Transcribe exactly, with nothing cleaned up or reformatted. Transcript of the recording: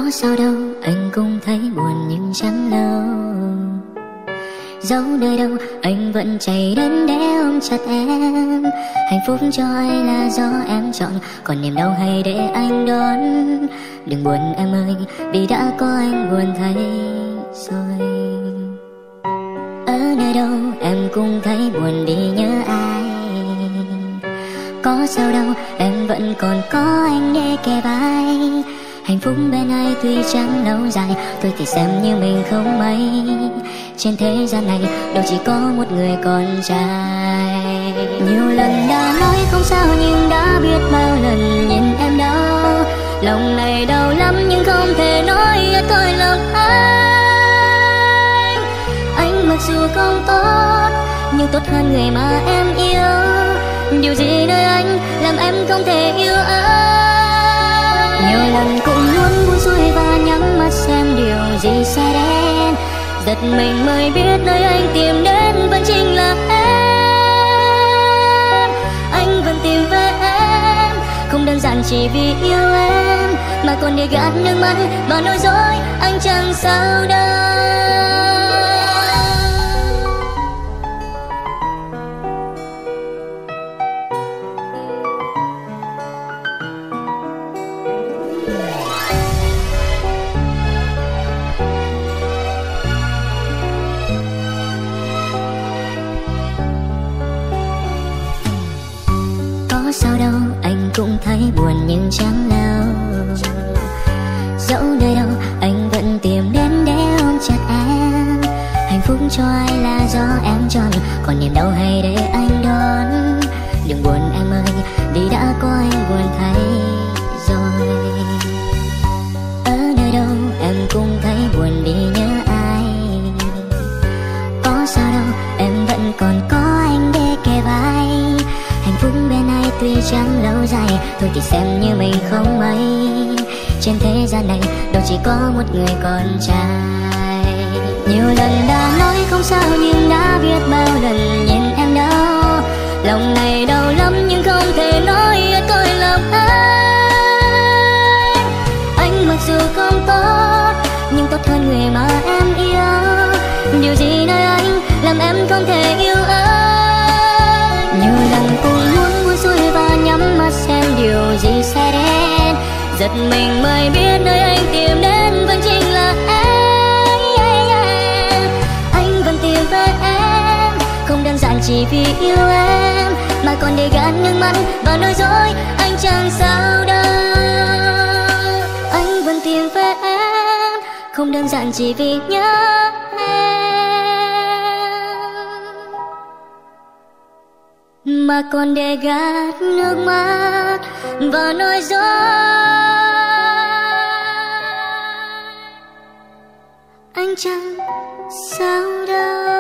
sao đâu, anh cũng thấy buồn nhưng chẳng lâu. Dẫu nơi đâu anh vẫn chạy đến để ôm chặt em. Hạnh phúc cho ai là do em chọn, còn niềm đau hay để anh đón. Đừng buồn em ơi, vì đã có anh buồn thay rồi. Ở nơi đâu em cũng thấy buồn vì nhớ ai. Có sao đâu, em vẫn còn có anh để kề vai. Hạnh phúc bên ai tuy chẳng lâu dài, tôi thì xem như mình không mấy. Trên thế gian này đâu chỉ có một người con trai. Nhiều lần đã nói không sao nhưng đã biết bao lần nhìn em đau. Lòng này đau lắm nhưng không thể nói hết cõi lòng anh. Anh mặc dù không tốt nhưng tốt hơn người mà em yêu. Điều gì nơi anh làm em không thể yêu anh. Nhiều lần cũng muốn buông xuôi và nhắm mắt xem điều gì sẽ đến. Giật mình mới biết nơi anh tìm đến vẫn chính là em. Anh vẫn tìm về em, không đơn giản chỉ vì yêu em, mà còn để gạt nước mắt và nói dối anh chẳng sao đâu. Có sao đâu, anh cũng thấy buồn nhưng chẳng lâu. Dẫu nơi đâu anh vẫn tìm đến để ôm chặt em. Hạnh phúc cho ai là do em chọn, còn niềm đau hay để anh đón. Đừng buồn em ơi, vì đã có anh buồn thay rồi. Ở nơi đâu em cũng thấy buồn vì nhớ ai. Có sao đâu, em vẫn còn có anh để kề vai. Hạnh phúc bên ai tuy chẳng lâu dài, thôi thì xem như mình không mấy. Trên thế gian này đâu chỉ có một người con trai. Nhiều lần đã nói không sao nhưng đã biết bao lần nhìn em đau. Lòng này đau lắm nhưng không thể nói hết cõi lòng anh. Anh mặc dù không tốt nhưng tốt hơn người mà em yêu. Điều gì nơi anh làm em không thể yêu anh. Nhiều lần cũng muốn buông xuôi và nhắm mắt xem điều gì sẽ đến. Giật mình mới biết nơi anh tìm đến vẫn chính là em. Anh vẫn tìm về em, không đơn giản chỉ vì yêu em, mà còn để gạt nước mắt và nói dối anh chẳng sao đâu. Anh vẫn tìm về em, không đơn giản chỉ vì nhớ mà còn để gạt nước mắt và nói dối anh chẳng sao đâu.